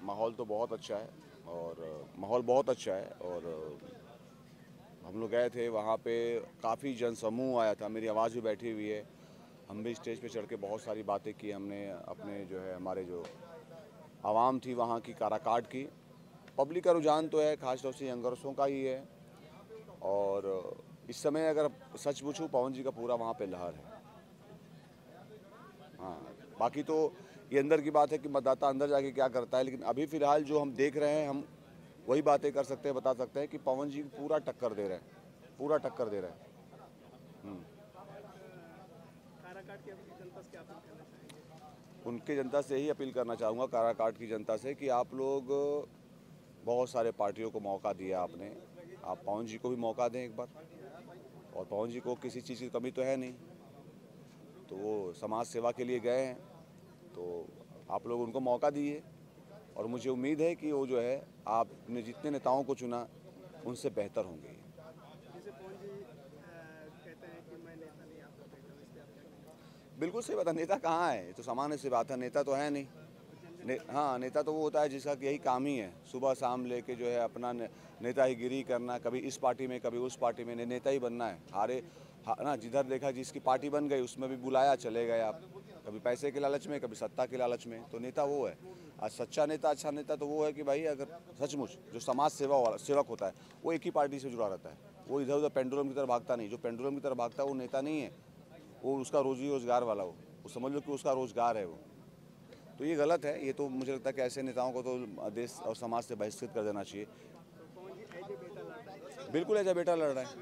माहौल तो बहुत अच्छा है और माहौल बहुत अच्छा है और हम लोग गए थे वहाँ पे, काफ़ी जनसमूह आया था, मेरी आवाज़ भी बैठी हुई है। हम भी स्टेज पे चढ़ के बहुत सारी बातें की हमने, अपने जो है हमारे जो आवाम थी वहाँ की, काराकाट की। पब्लिक का रुझान तो है खास तौर से यंगर्सों का ही है और इस समय अगर सच पूछूं पवन जी का पूरा वहाँ पे लहर है। हाँ, बाकी तो ये अंदर की बात है कि मतदाता अंदर जाके क्या करता है, लेकिन अभी फ़िलहाल जो हम देख रहे हैं, हम वही बातें कर सकते हैं, बता सकते हैं कि पवन जी पूरा टक्कर दे रहे हैं, पूरा टक्कर दे रहे हैं। काराकाट की जनता से क्या अपील करना चाहेंगे? उनके जनता से यही अपील करना चाहूँगा, काराकाट की जनता से, कि आप लोग बहुत सारे पार्टियों को मौका दिया आपने, आप पवन जी को भी मौका दें एक बार। और पवन जी को किसी चीज़ की कमी तो है नहीं, तो वो समाज सेवा के लिए गए हैं, तो आप लोग उनको मौका दिए और मुझे उम्मीद है कि वो जो है आपने जितने नेताओं को चुना उनसे बेहतर होंगे। जैसे पवन जी कहते हैं कि मैं नेता नहीं, आपका बेटा हूं, इस पे आप क्या कहेंगे? बिल्कुल सही बात है, नेता कहाँ है, ये तो सामान्य सी बात है, नेता तो है नहीं। हाँ, नेता तो वो होता है जिसका यही काम ही है, सुबह शाम लेके जो है अपना नेतागिरी करना, कभी इस पार्टी में कभी उस पार्टी में, नेता ही बनना है। ना जिधर देखा जिसकी पार्टी बन गई उसमें भी बुलाया, चले गए आप, कभी पैसे के लालच में, कभी सत्ता के लालच में, तो नेता वो है। आज सच्चा नेता, अच्छा नेता तो वो है कि भाई अगर सचमुच जो समाज सेवा वाला सेवक होता है वो एक ही पार्टी से जुड़ा रहता है, वो इधर उधर पेंडुलम की तरह भागता नहीं। जो पेंडुलम की तरह भागता है वो नेता नहीं है, वो उसका रोजी रोजगार वाला वो समझ लो कि उसका रोजगार है वो। तो ये गलत है, ये तो मुझे लगता है कि ऐसे नेताओं को तो देश और समाज से बहिष्कृत कर देना चाहिए। तो पवन जी एज ए बेटा लड़ रहे हैं, बिल्कुल ऐसा बेटा लड़ रहा है।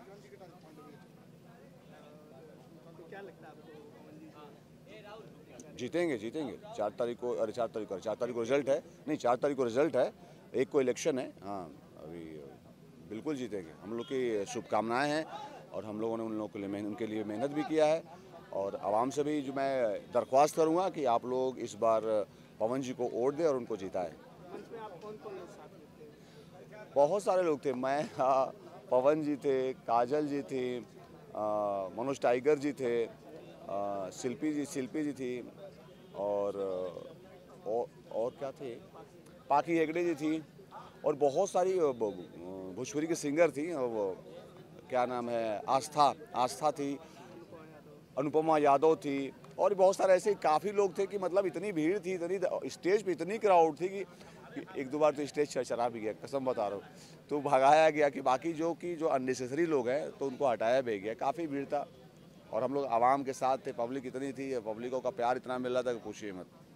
तो क्या लगता है आपको पवन जी जीतेंगे जीतेंगे 4 तारीख को, अरे 4 तारीख को रिजल्ट है, नहीं 4 तारीख को रिजल्ट है, 1 को इलेक्शन है। हाँ, अभी बिल्कुल जीतेंगे, हम लोग की शुभकामनाएं हैं और हम लोगों ने उन लोगों के लिए उनके लिए मेहनत भी किया है। और आवाम से भी जो मैं दरख्वास्त करूँगा कि आप लोग इस बार पवन जी को वोट दें और उनको जिताएं। मंच में आप कौन कौन लोग साथ लेते हैं? बहुत सारे लोग थे, मैं पवन जी थे, काजल जी थी, मनोज टाइगर जी थे, शिल्पी जी थी और और क्या थे, पाकी हेगड़े जी थी और बहुत सारी भोजपुरी की सिंगर थी। वो क्या नाम है, आस्था थी, अनुपमा यादव थी और बहुत सारे ऐसे काफ़ी लोग थे कि मतलब इतनी भीड़ थी, इतनी स्टेज पे इतनी क्राउड थी कि एक दो बार तो स्टेज चरचरा भी गया, कसम बता रहा हूँ। तो भगाया गया कि बाकी जो अननेसेसरी लोग हैं तो उनको हटाया भी गया। काफ़ी भीड़ था और हम लोग आवाम के साथ थे, पब्लिक इतनी थी, पब्लिकों का प्यार इतना मिल रहा था कि पूछिए मत।